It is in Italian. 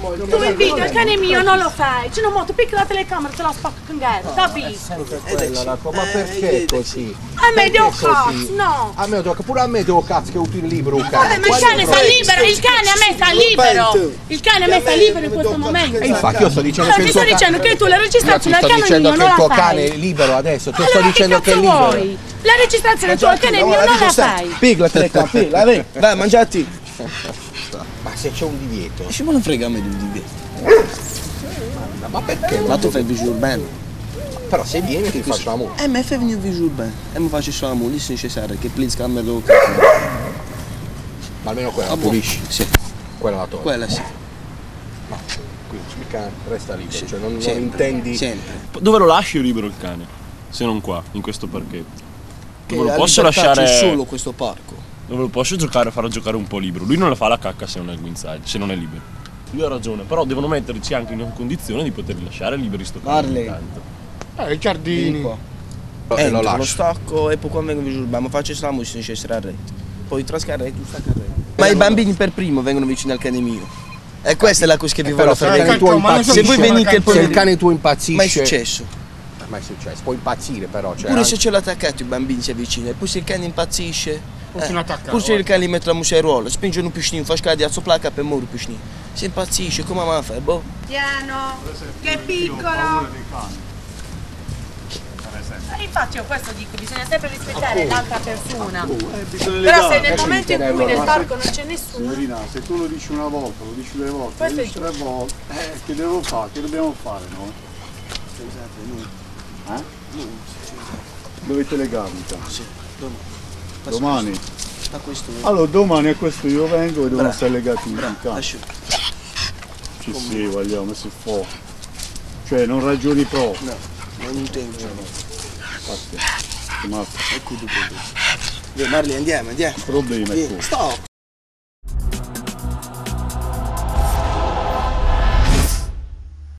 Tu invidia il cane mio, non lo fai. Cioè, non mo, tu picchi la telecamera, te la spacco con gatto, capisci? Ma perché così? A me devo cazzo, no! A me pure a me devo cazzo che uti il libro, Vabbè, ma il cane sta libero, il cane a me sta libero! Il cane a me sta libero in questo momento! E infatti io sto dicendo Allora che ti sto dicendo che tu la registrazione del cane mio non che il tuo la cane è fai! libero adesso, ti Allora sto dicendo che è libero! vuoi? La registrazione del tuo cane mio non la fai! Pigla la telecamera, pigla, vai, mangiati! Ma se c'è un divieto? Ci me ne frega a me di un divieto. Ma perché? Ma tu fai il visual bene. Però se vieni ti faccio l'amore. Ma fai venire il visual bene. E mi faccio solo l'amore, lì se necessario, che please camera lo Ma almeno quella la pulisci? Sì. Quella la togli? Quella sì. No, quindi il cane resta libero, Sì, cioè non sempre, intendi... Sempre. Dove lo lasci libero il cane? Se non qua, in questo parchetto. Che Dove lo la posso libertà lasciare... c'è solo questo parco. Dove lo posso giocare, farlo giocare un po' libero. Lui non la fa la cacca se non è guinzaglio, se non è libero. Lui ha ragione, però devono metterci anche in condizione di poter lasciare liberi sto cane ogni tanto. I giardini. lo Entro, lo lascio. stacco e poi quando vengo visual bene, ma faccio solo l'amore se necessario a retto. Poi trascarre e tu stacca a retto. Ma i bambini per primo vengono vicino al cane mio. E questa è la cosa che vi voglio Però se il cane fare. tuo impazzisce, Se voi venite se il cane tuo impazzisce... Ma è successo. Ma è successo, può impazzire però, cioè... Pure se ce l'ho attaccato i bambini si avvicinano, e poi se il cane impazzisce, Possono attaccare. poi se il cane gli mette la musceruola, spinge un piscino, fa scadere a placca per morire piscino. Se impazzisce, come ma fa? Boh. Piano, che piccolo! Infatti io questo dico, bisogna sempre rispettare l'altra persona. Però se nel momento in cui nel parco non c'è nessuno... Signorina, se tu lo dici una volta, lo dici due volte, Questo lo è dici tre volte, che devo fare? Che dobbiamo fare noi? Dovete legarmi, Sì, domani. A questo. Allora domani a questo io vengo e devono stare legati in campo. Lascio. Sì, vogliamo, si può. Cioè non ragioni proprio. No, non intendo. Ma il Ecco dopo. Marli, andiamo. problema è questo. Stop.